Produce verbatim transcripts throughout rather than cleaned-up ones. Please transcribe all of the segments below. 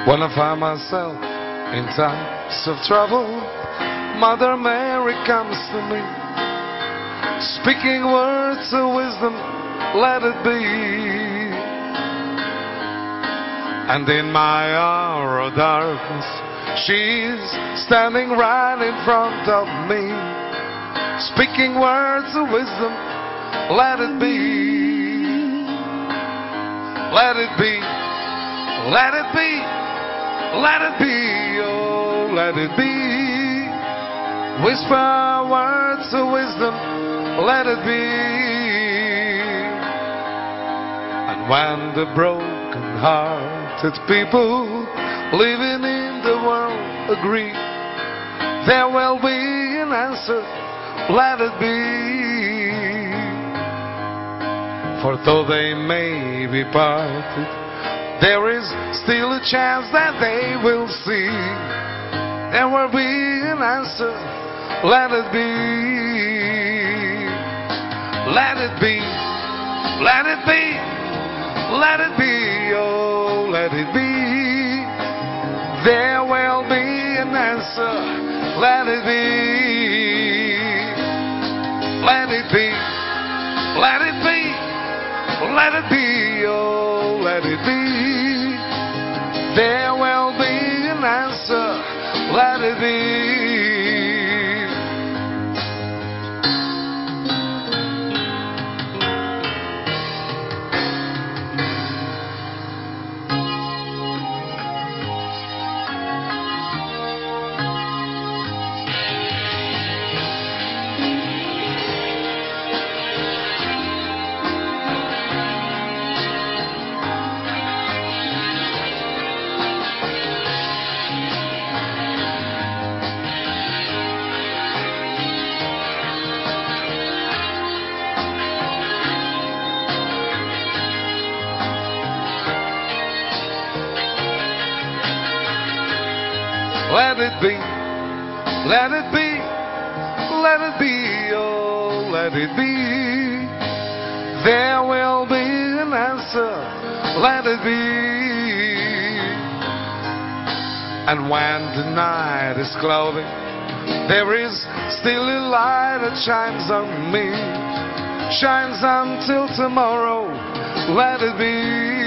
When I find myself in times of trouble, Mother Mary comes to me, speaking words of wisdom, let it be. And in my hour of darkness, she's standing right in front of me, speaking words of wisdom, let it be. Let it be, let it be, let it be, oh, let it be. Whisper words of wisdom, let it be. And when the broken-hearted people living in the world agree, there will be an answer, let it be. For though they may be parted, there is still a chance that they will see. There will be an answer, let it be. Let it be, let it be, let it be, oh, let it be. There will be an answer, let it be. Let it be, let it be, let it be, oh, let it be. There will be an answer, let it be. Let it be, let it be, let it be, oh, let it be. There will be an answer, let it be. And when the night is cloudy, there is still a light that shines on me, shines until tomorrow, let it be.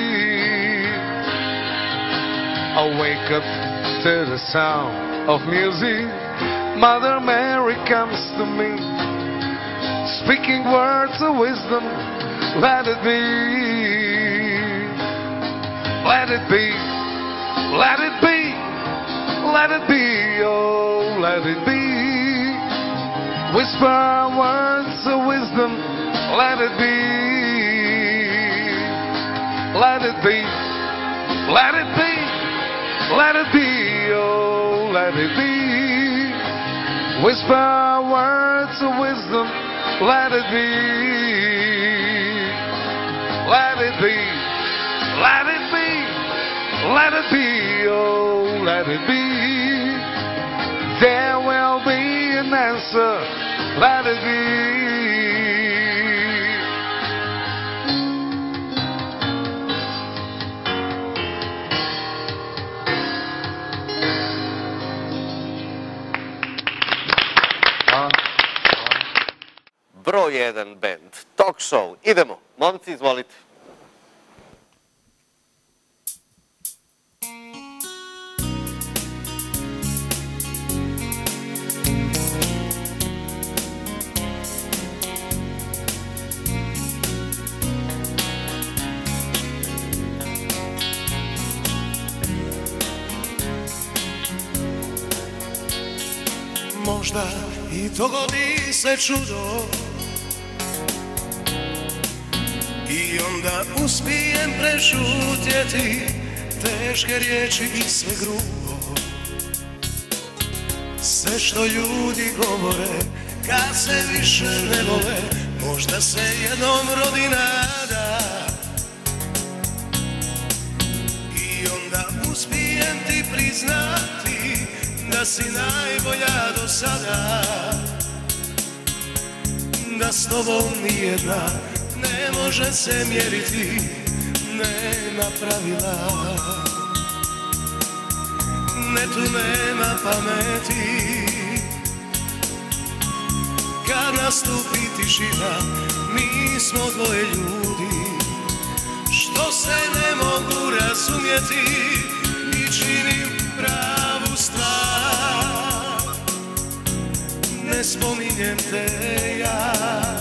I'll wake up to the sound of music, Mother Mary comes to me, speaking words of wisdom, let it be. Let it be, let it be, let it be, oh, let it be. Whisper words of wisdom, let it be. Let it be, let it be, let it be, oh, let it be. Whisper words of wisdom, let it be. Let it be, let it be, let it be, oh, let it be. There will be an answer, let it be. Broj jedan band, talk show. Idemo, momci, izvolite. Možda i dogodi se čudo i onda uspijem prešutjeti teške riječi i sve grubo. Sve što ljudi govore kad se više ne vole, možda se jednom rodi nada. I onda uspijem ti priznati da si najbolja do sada, da s tobom nijedna ne može se mjeriti, nema pravila. ne tu nema pameti. Kad nastupi tišina, mi smo dvoje ljudi što se ne mogu razumjeti i činim pravu stvar. Ne spominjem te ja,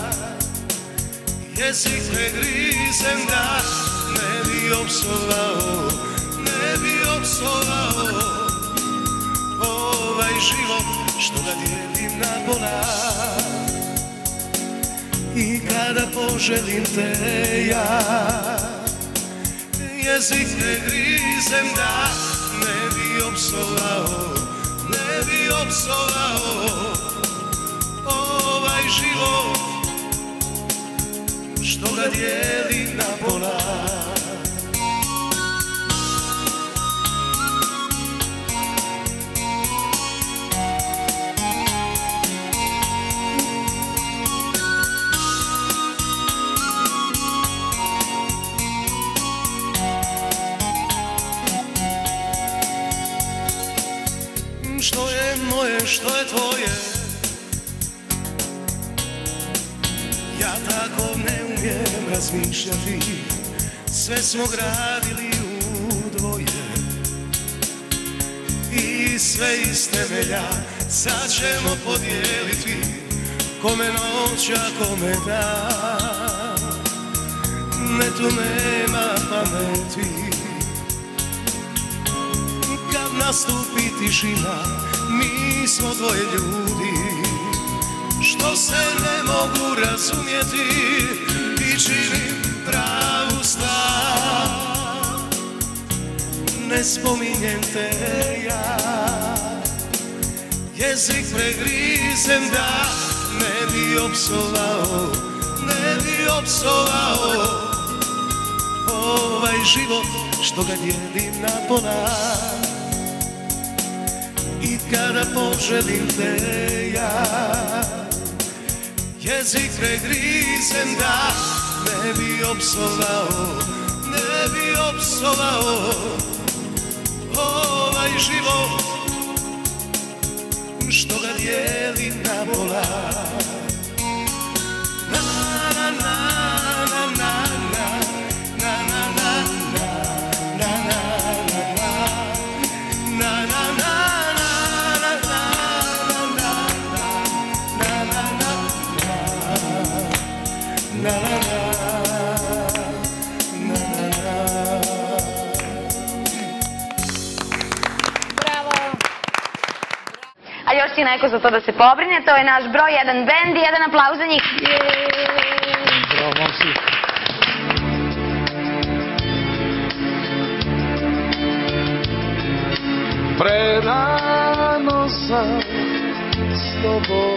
jezik pregrizem da ne bi opsovao, ne bi opsovao ovaj život što ga dijelim na pola. I kada poželim te ja, jezik pregrizem da ne bi opsovao, ne bi opsovao ovaj život što ga dijelim na pola. Što je moje, što je tvoje, ja tako ne umijem razmišljati. Sve smo gradili u dvoje i sve iz temelja sad ćemo podijeliti, kome noć, a kome dan. Ne tu nema pameti. Kad nastupi tišina, mi smo dvoje ljudi što se ne mogu razumjeti i činim pravu stvar. Ne spominjem te ja, jezik pregrizem da ne bi opsovao, ne bi opsovao ovaj život što ga dijelim na pola. I kada poželim te ja, jezik pregrizem da ne bi opsovao, ne bi opsovao ovaj život što ga dijelim na pola. Na na na na na na na na na na na na. A još si neko za to da se pobrine, to je naš broj jedan bend i jedan aplauz za njih. Bravo, momci. Prerano sam s tobom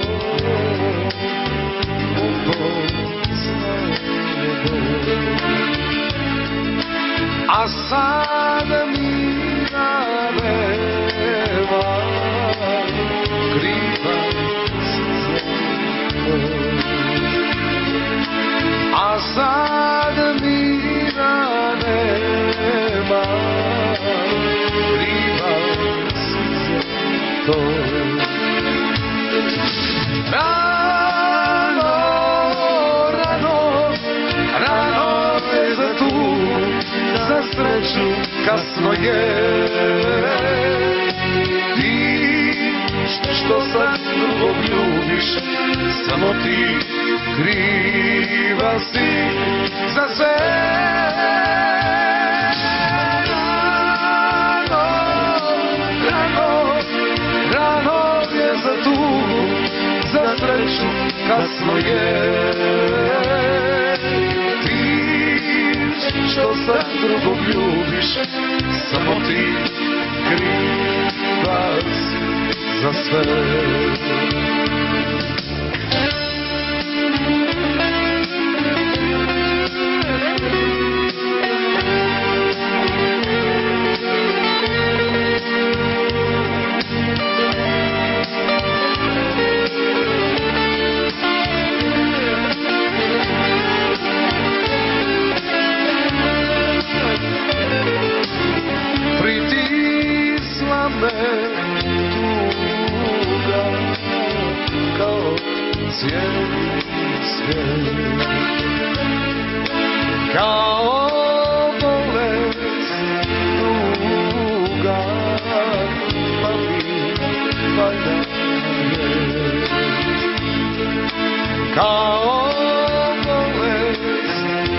upoznao ljubov, a sada mi naveva kriva suza, a sada mi naveva kriva suza to. Rano, rano, rano je za tu, za sreću kasno je. Što sad drugog ljubiš, samo ti kriva si za sve. Rano, rano, rano je za tugu, za sreću kasno je. Ti što sad drugog ljubiš, samo ti kriva si za sve. Pritisla me cijeli svijet. Kao bolest tuga, pa mi valjda je. Kao bolest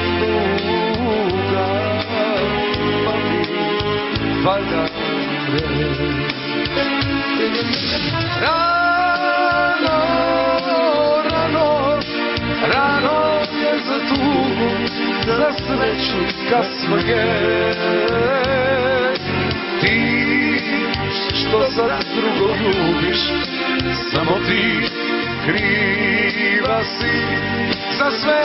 tuga, pa mi valjda je. Rano, rano, rano je za tugu, za sreću kasno je. Ti što sad drugo ljubiš, samo ti kriva si za sve.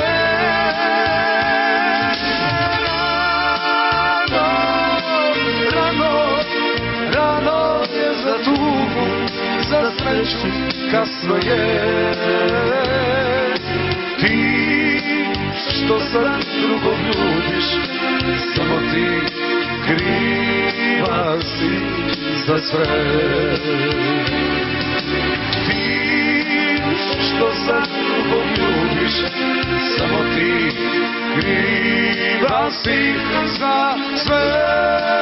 Rano, rano, rano je za tugu, za sreću kasno je. Ti što sad drugog ljubiš, samo ti kriva si za sve. Ti što sad drugog ljubiš, samo ti kriva si za sve.